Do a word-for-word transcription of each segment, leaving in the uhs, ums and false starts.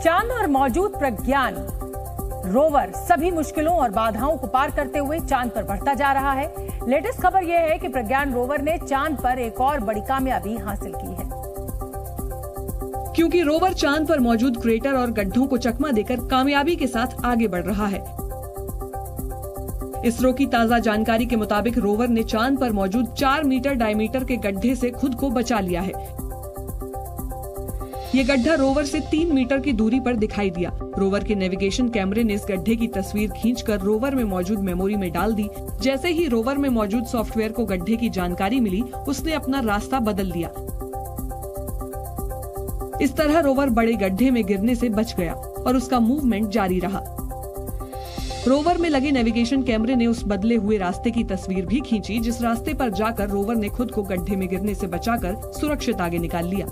चांद पर मौजूद प्रज्ञान रोवर सभी मुश्किलों और बाधाओं को पार करते हुए चांद पर बढ़ता जा रहा है। लेटेस्ट खबर यह है कि प्रज्ञान रोवर ने चांद पर एक और बड़ी कामयाबी हासिल की है, क्योंकि रोवर चांद पर मौजूद क्रेटर और गड्ढों को चकमा देकर कामयाबी के साथ आगे बढ़ रहा है। इसरो की ताज़ा जानकारी के मुताबिक रोवर ने चांद पर मौजूद चार मीटर डायमीटर के गड्ढे से खुद को बचा लिया है। ये गड्ढा रोवर से तीन मीटर की दूरी पर दिखाई दिया। रोवर के नेविगेशन कैमरे ने इस गड्ढे की तस्वीर खींचकर रोवर में मौजूद मेमोरी में डाल दी। जैसे ही रोवर में मौजूद सॉफ्टवेयर को गड्ढे की जानकारी मिली, उसने अपना रास्ता बदल दिया। इस तरह रोवर बड़े गड्ढे में गिरने से बच गया और उसका मूवमेंट जारी रहा। रोवर में लगे नेविगेशन कैमरे ने उस बदले हुए रास्ते की तस्वीर भी खींची, जिस रास्ते पर जाकर रोवर ने खुद को गड्ढे में गिरने से बचाकर सुरक्षित आगे निकाल लिया।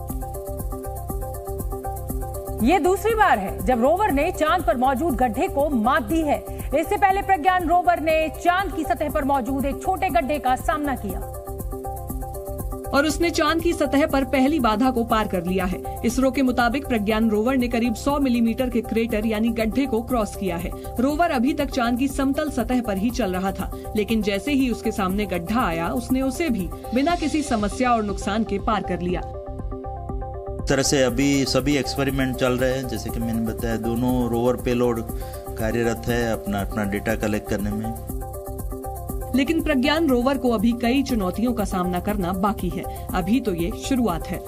ये दूसरी बार है जब रोवर ने चांद पर मौजूद गड्ढे को मात दी है। इससे पहले प्रज्ञान रोवर ने चांद की सतह पर मौजूद एक छोटे गड्ढे का सामना किया और उसने चांद की सतह पर पहली बाधा को पार कर लिया है। इसरो के मुताबिक प्रज्ञान रोवर ने करीब सौ मिलीमीटर के क्रेटर यानी गड्ढे को क्रॉस किया है। रोवर अभी तक चांद की समतल सतह पर ही चल रहा था, लेकिन जैसे ही उसके सामने गड्ढा आया, उसने उसे भी बिना किसी समस्या और नुकसान के पार कर लिया। तरह से अभी सभी एक्सपेरिमेंट चल रहे हैं, जैसे कि मैंने बताया, दोनों रोवर पेलोड कार्यरत है अपना अपना डेटा कलेक्ट करने में। लेकिन प्रज्ञान रोवर को अभी कई चुनौतियों का सामना करना बाकी है। अभी तो ये शुरुआत है,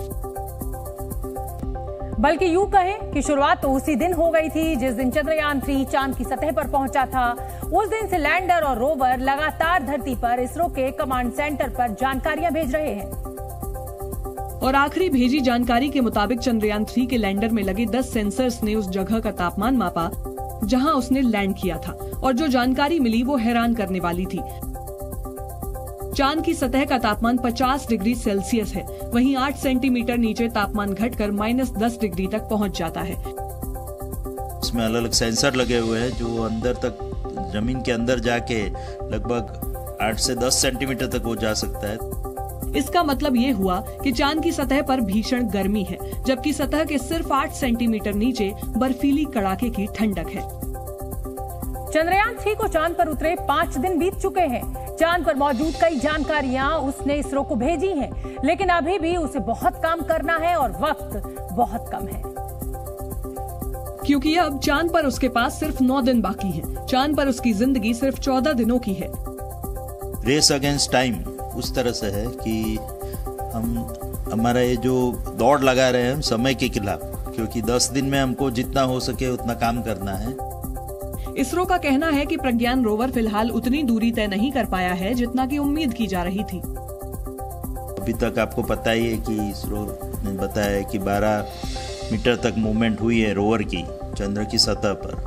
बल्कि यूं कहें कि शुरुआत तो उसी दिन हो गई थी जिस दिन चंद्रयान थ्री चांद की सतह पर पहुंचा था। उस दिन से लैंडर और रोवर लगातार धरती पर इसरो के कमांड सेंटर पर जानकारियां भेज रहे हैं और आखिरी भेजी जानकारी के मुताबिक चंद्रयान थ्री के लैंडर में लगे दस सेंसर्स ने उस जगह का तापमान मापा जहां उसने लैंड किया था, और जो जानकारी मिली वो हैरान करने वाली थी। चांद की सतह का तापमान पचास डिग्री सेल्सियस है, वहीं आठ सेंटीमीटर नीचे तापमान घटकर माइनस दस डिग्री तक पहुंच जाता है। इसमें अलग अलग सेंसर लगे हुए हैं जो अंदर तक, जमीन के अंदर जाके लगभग आठ से दस सेंटीमीटर तक वो जा सकता है। इसका मतलब ये हुआ कि चांद की सतह पर भीषण गर्मी है, जबकि सतह के सिर्फ आठ सेंटीमीटर नीचे बर्फीली कड़ाके की ठंडक है। चंद्रयान थ्री को चांद पर उतरे पाँच दिन बीत चुके हैं। चांद पर मौजूद कई जानकारियां उसने इसरो को भेजी हैं, लेकिन अभी भी उसे बहुत काम करना है और वक्त बहुत कम है, क्योंकि अब चांद पर उसके पास सिर्फ नौ दिन बाकी हैं। चांद पर उसकी जिंदगी सिर्फ चौदह दिनों की है। रेस अगेंस्ट टाइम उस तरह से है कि हम हमारा ये जो दौड़ लगा रहे हैं हम समय के खिलाफ, क्योंकि दस दिन में हमको जितना हो सके उतना काम करना है। इसरो का कहना है कि प्रज्ञान रोवर फिलहाल उतनी दूरी तय नहीं कर पाया है जितना की उम्मीद की जा रही थी। अभी तक आपको पता ही है कि इसरो ने बताया कि बारह मीटर तक मूवमेंट हुई है रोवर की चंद्र की सतह पर।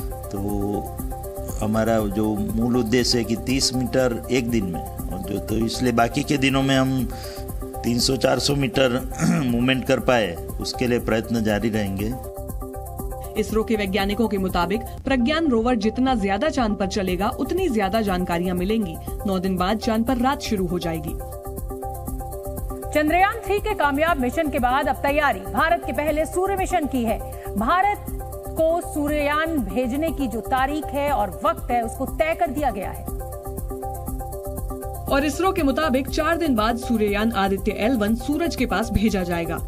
तो हमारा जो मूल उद्देश्य है कि तीस मीटर एक दिन में, और जो तो इसलिए बाकी के दिनों में हम तीन सौ चार सौ मीटर मूवमेंट कर पाए, उसके लिए प्रयत्न जारी रहेंगे। इसरो के वैज्ञानिकों के मुताबिक प्रज्ञान रोवर जितना ज्यादा चांद पर चलेगा, उतनी ज्यादा जानकारियां मिलेंगी। नौ दिन बाद चांद पर रात शुरू हो जाएगी। चंद्रयान थ्री के कामयाब मिशन के बाद अब तैयारी भारत के पहले सूर्य मिशन की है। भारत को सूर्ययान भेजने की जो तारीख है और वक्त है, उसको तय कर दिया गया है और इसरो के मुताबिक चार दिन बाद सूर्ययान आदित्य एल वन सूरज के पास भेजा जाएगा।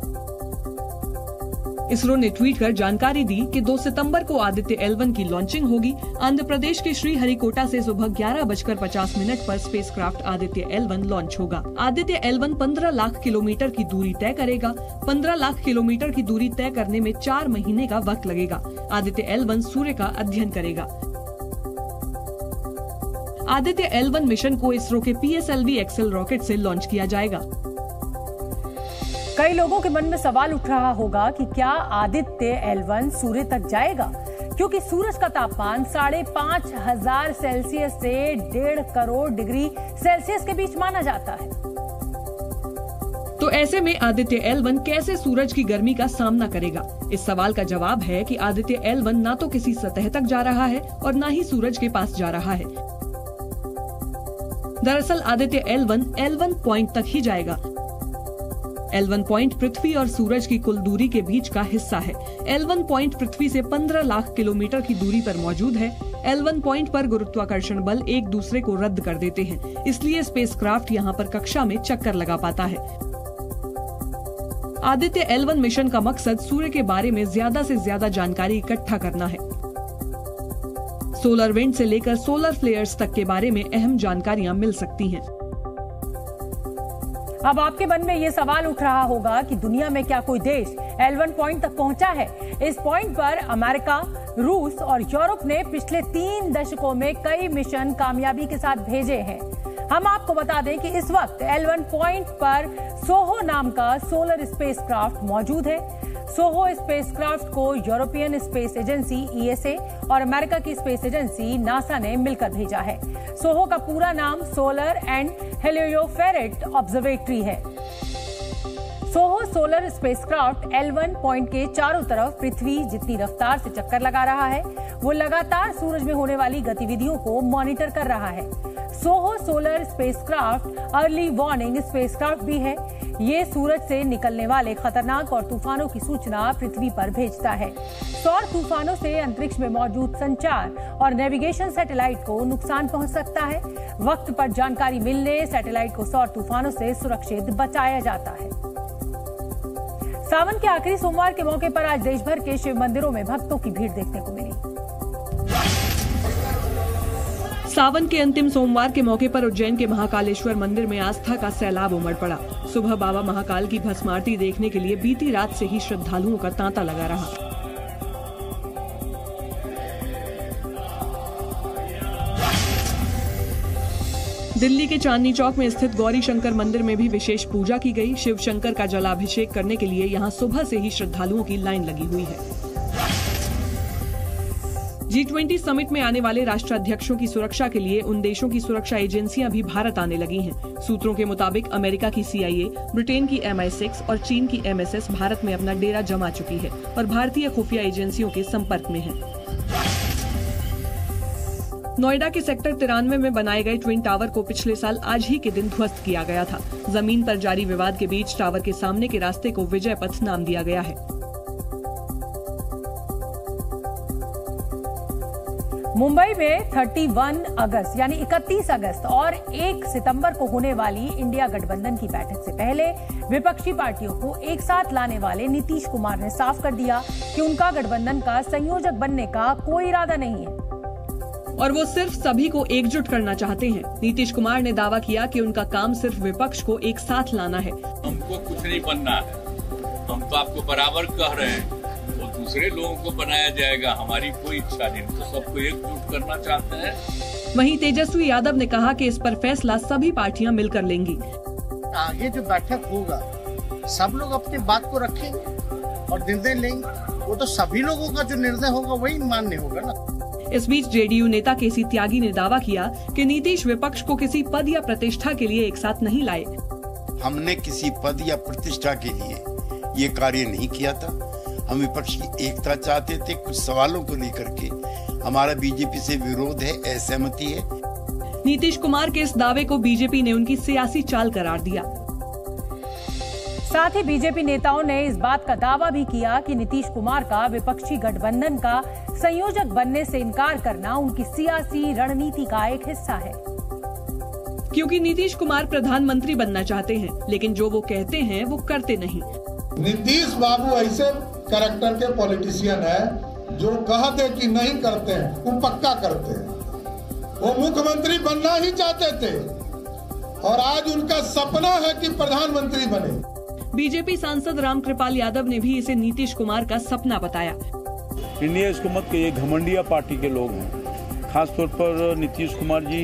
इसरो ने ट्वीट कर जानकारी दी कि दो सितंबर को आदित्य एल वन की लॉन्चिंग होगी। आंध्र प्रदेश के श्रीहरिकोटा से सुबह ग्यारह बजकर पचास मिनट पर spacecraft Aditya L one launch होगा। आदित्य एल वन पंद्रह लाख किलोमीटर की दूरी तय करेगा। पंद्रह लाख किलोमीटर की दूरी तय करने में चार महीने का वक्त लगेगा। आदित्य एल वन सूर्य का अध्ययन करेगा। आदित्य एल वन मिशन को इसरो के P S L V XL rocket से लॉन्च किया जाएगा। कई लोगों के मन में सवाल उठ रहा होगा कि क्या आदित्य एल वन सूर्य तक जाएगा, क्योंकि सूरज का तापमान साढ़े पांच हजार सेल्सियस से डेढ़ करोड़ डिग्री सेल्सियस के बीच माना जाता है। तो ऐसे में आदित्य एल वन कैसे सूरज की गर्मी का सामना करेगा? इस सवाल का जवाब है कि आदित्य एल वन ना तो किसी सतह तक जा रहा है और ना ही सूरज के पास जा रहा है। दरअसल Aditya L one L one point तक ही जाएगा। एल वन पॉइंट पृथ्वी और सूरज की कुल दूरी के बीच का हिस्सा है। एल वन पॉइंट पृथ्वी से पंद्रह लाख किलोमीटर की दूरी पर मौजूद है। एल वन पॉइंट पर गुरुत्वाकर्षण बल एक दूसरे को रद्द कर देते हैं, इसलिए स्पेसक्राफ्ट यहाँ पर कक्षा में चक्कर लगा पाता है। आदित्य एल वन मिशन का मकसद सूर्य के बारे में ज्यादा से ज्यादा जानकारी इकट्ठा करना है। सोलर विंड से लेकर सोलर फ्लेयर्स तक के बारे में अहम जानकारियां मिल सकती हैं। अब आपके मन में ये सवाल उठ रहा होगा कि दुनिया में क्या कोई देश एल वन पॉइंट तक पहुंचा है? इस पॉइंट पर अमेरिका, रूस और यूरोप ने पिछले तीन दशकों में कई मिशन कामयाबी के साथ भेजे हैं। हम आपको बता दें कि इस वक्त एल वन पॉइंट पर सोहो नाम का सोलर स्पेसक्राफ्ट मौजूद है। सोहो स्पेसक्राफ्ट को European Space Agency E S A और अमेरिका की स्पेस एजेंसी नासा ने मिलकर भेजा है। सोहो का पूरा नाम सोलर एंड हेलियोफेरेट ऑब्जर्वेटरी है। SOHO solar spacecraft L one point के चारों तरफ पृथ्वी जितनी रफ्तार से चक्कर लगा रहा है, वो लगातार सूरज में होने वाली गतिविधियों को मॉनिटर कर रहा है। SOHO solar spacecraft early warning spacecraft भी है। ये सूरज से निकलने वाले खतरनाक और तूफानों की सूचना पृथ्वी पर भेजता है। सौर तूफानों से अंतरिक्ष में मौजूद संचार और नेविगेशन सैटेलाइट को नुकसान पहुंच सकता है। वक्त पर जानकारी मिलने सैटेलाइट को सौर तूफानों से सुरक्षित बचाया जाता है। सावन के आखिरी सोमवार के मौके पर आज देश भर के शिव मंदिरों में भक्तों की भीड़ देखने को मिली। सावन के अंतिम सोमवार के मौके पर उज्जैन के महाकालेश्वर मंदिर में आस्था का सैलाब उमड़ पड़ा। सुबह बाबा महाकाल की भस्म आरती देखने के लिए बीती रात से ही श्रद्धालुओं का तांता लगा रहा। दिल्ली के चांदनी चौक में स्थित गौरी शंकर मंदिर में भी विशेष पूजा की गई। शिव शंकर का जलाभिषेक करने के लिए यहां सुबह से ही श्रद्धालुओं की लाइन लगी हुई है। जी ट्वेंटी समिट में आने वाले राष्ट्राध्यक्षों की सुरक्षा के लिए उन देशों की सुरक्षा एजेंसियां भी भारत आने लगी हैं। सूत्रों के मुताबिक अमेरिका की सी आई ए, ब्रिटेन की एम आई सिक्स और चीन की एम एस एस भारत में अपना डेरा जमा चुकी है और भारतीय खुफिया एजेंसियों के संपर्क में है। नोएडा के सेक्टर तिरानवे में बनाए गए ट्विन टावर को पिछले साल आज ही के दिन ध्वस्त किया गया था। जमीन पर जारी विवाद के बीच टावर के सामने के रास्ते को विजय पथ नाम दिया गया है। मुंबई में इकतीस अगस्त यानी इकतीस अगस्त और एक सितंबर को होने वाली इंडिया गठबंधन की बैठक से पहले विपक्षी पार्टियों को एक साथ लाने वाले नीतीश कुमार ने साफ कर दिया कि उनका गठबंधन का संयोजक बनने का कोई इरादा नहीं है और वो सिर्फ सभी को एकजुट करना चाहते हैं। नीतीश कुमार ने दावा किया कि उनका काम सिर्फ विपक्ष को एक साथ लाना है। हमको कुछ नहीं बनना है, हम तो आपको बराबर कह रहे हैं, वो दूसरे लोगों को बनाया जाएगा, हमारी कोई इच्छा नहीं, तो सबको एकजुट करना चाहते हैं। वहीं तेजस्वी यादव ने कहा कि इस पर फैसला सभी पार्टियां मिलकर लेंगी। आगे जो बैठक होगा सब लोग अपनी बात को रखेंगे और निर्णय लेंगे, वो तो सभी लोगों का जो निर्णय होगा वही मान्य होगा ना। इस बीच जे डी यू नेता केसी त्यागी ने दावा किया कि नीतीश विपक्ष को किसी पद या प्रतिष्ठा के लिए एक साथ नहीं लाए। हमने किसी पद या प्रतिष्ठा के लिए ये कार्य नहीं किया था। हम विपक्ष की एकता चाहते थे। कुछ सवालों को लेकर के हमारा बीजेपी से विरोध है, असहमति है। नीतीश कुमार के इस दावे को बीजेपी ने उनकी सियासी चाल करार दिया। साथ ही बीजेपी नेताओं ने इस बात का दावा भी किया कि नीतीश कुमार का विपक्षी गठबंधन का संयोजक बनने से इनकार करना उनकी सियासी रणनीति का एक हिस्सा है। क्योंकि नीतीश कुमार प्रधानमंत्री बनना चाहते हैं, लेकिन जो वो कहते हैं वो करते नहीं। नीतीश बाबू ऐसे कैरेक्टर के पॉलिटिशियन है जो कह दे कि नहीं करते हैं वो पक्का करते हैं। वो मुख्यमंत्री बनना ही चाहते थे और आज उनका सपना है कि प्रधानमंत्री बने। बीजेपी सांसद रामकृपाल यादव ने भी इसे नीतीश कुमार का सपना बताया। इंडिया हुकूमत के ये घमंडिया पार्टी के लोग हैं। खासतौर पर नीतीश कुमार जी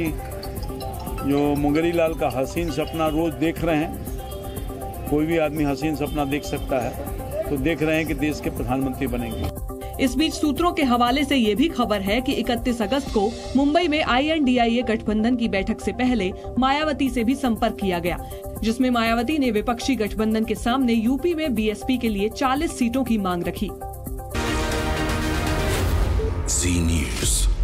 जो मुंगेरी लाल का हसीन सपना रोज देख रहे हैं, कोई भी आदमी हसीन सपना देख सकता है, तो देख रहे हैं कि देश के प्रधानमंत्री बनेंगे। इस बीच सूत्रों के हवाले से ये भी खबर है कि इकतीस अगस्त को मुंबई में आई एन डी आई ए गठबंधन की बैठक से पहले मायावती से भी संपर्क किया गया, जिसमें मायावती ने विपक्षी गठबंधन के सामने यूपी में बी एस पी के लिए चालीस सीटों की मांग रखी। जी न्यूज़।